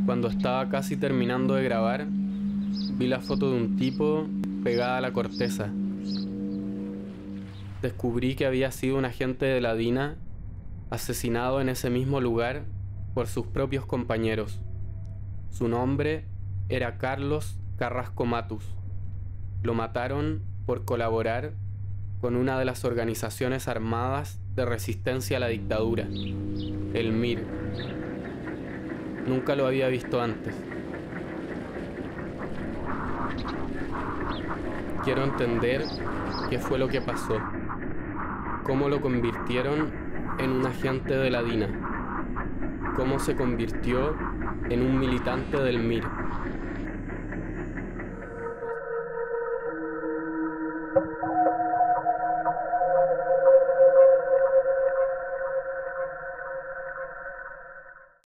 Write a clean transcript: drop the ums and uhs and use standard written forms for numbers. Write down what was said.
Cuando estaba casi terminando de grabar, vi la foto de un tipo pegada a la corteza. Descubrí que había sido un agente de la DINA asesinado en ese mismo lugar por sus propios compañeros. Su nombre era Carlos Carrasco Matus. Lo mataron por colaborar con una de las organizaciones armadas de resistencia a la dictadura, el MIR. Nunca lo había visto antes. Quiero entender qué fue lo que pasó, cómo lo convirtieron en un agente de la DINA, cómo se convirtió en un militante del MIR.